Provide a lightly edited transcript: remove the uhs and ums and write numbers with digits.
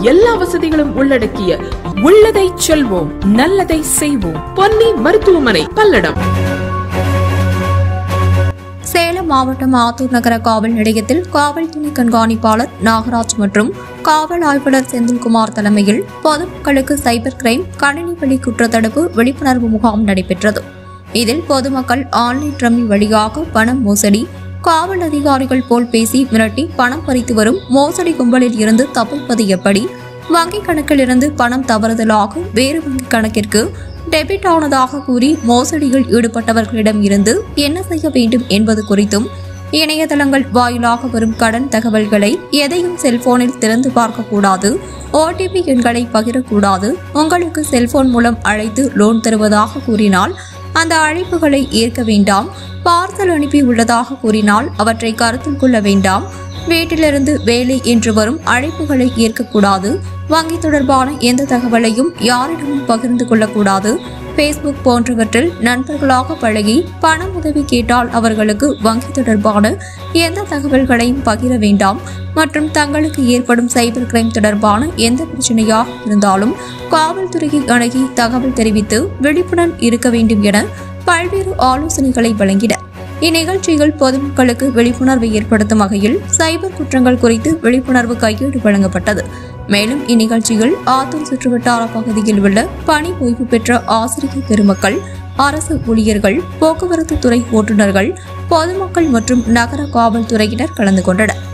எல்லா வசதிகளும் உள்ளடக்கிய உள்ளதை செல்வோம் நல்லதை செய்வோம் பொன்னி மருத்துவமனை பல்லடம். சேலம் மாவட்டம் ஆத்தூர் நகர காவல் நிலையத்தில் காவல் துணை கண்காணிப்பாளர் நாகராஜ் மற்றும் காவல் ஆய்வாளர் செந்தில்குமார் தலைமையில் பொதுமக்களுக்கு சைபர் கிரைம் கணினி வழி குற்றத்தடுப்பு விழிப்புணர்வு முகாம் நடைபெற்றது. இதில் பொதுமக்கள் ஆன்லைன் ரம்மி வழியாக பணம் மோசடி, காவல் அதிகாரிகள் போல் பேசி மிரட்டி பணம் பறித்து வரும் மோசடி கும்பலில் இருந்து தப்பிப்பது எப்படி, வங்கிக் கணக்கில் இருந்து பணம் தவறுதலாக வேறு வங்கிக் கணக்கிற்கு டெபிட் ஆனதாக கூறி மோசடியில் ஈடுபட்டவர்களிடம் இருந்து என்ன செய்ய வேண்டும் என்பது குறித்தும், இணையதளங்கள் வாயிலாக வரும் கடன் தகவல்களை எதையும் செல்போனில் திறந்து பார்க்கக்கூடாது, OTP எண்களை பகிரக்கூடாது, உங்களுக்கு செல்போன் மூலம் அழைத்து லோன் தருவதாக கூறினால் அந்த அழைப்புகளை ஏற்க வேண்டாம், பார்சல் அனுப்பி உள்ளதாக கூறினால் அவற்றை கருத்தில் கொள்ள வேண்டாம், வீட்டிலிருந்து வேலை என்று வரும் அழைப்புகளை ஏற்கக்கூடாது, வங்கி தொடர்பான எந்த தகவலையும் யாரிடமும் பகிர்ந்து கொள்ளக்கூடாது, Facebook போன்றவற்றில் நண்பர்களாக பழகி பணம் உதவி கேட்டால் அவர்களுக்கு வங்கி தொடர்பான எந்த தகவல்களையும் பகிர வேண்டாம் மற்றும் தங்களுக்கு ஏற்படும் சைபர் கிரைம் தொடர்பான எந்த பிரச்சனையாக இருந்தாலும் காவல்துறையை அணுகி தகவல் தெரிவித்து விழிப்புடன் இருக்க வேண்டும் என பல்வேறு ஆலோசனைகளை வழங்கினர். இந்நிகழ்ச்சியில் பொதுமக்களுக்கு விழிப்புணர்வை ஏற்படுத்தும் வகையில் சைபர் குற்றங்கள் குறித்து விழிப்புணர்வு கையேடு வழங்கப்பட்டது. மேலும் இந்நிகழ்ச்சியில் ஆத்தூர் சுற்றுவட்டார பகுதியில் உள்ள பணி ஓய்வு பெற்ற ஆசிரியர் பெருமக்கள், அரசு ஊழியர்கள், போக்குவரத்து துறை ஓட்டுநர்கள், பொதுமக்கள் மற்றும் நகர காவல்துறையினர் கலந்து கொண்டனர்.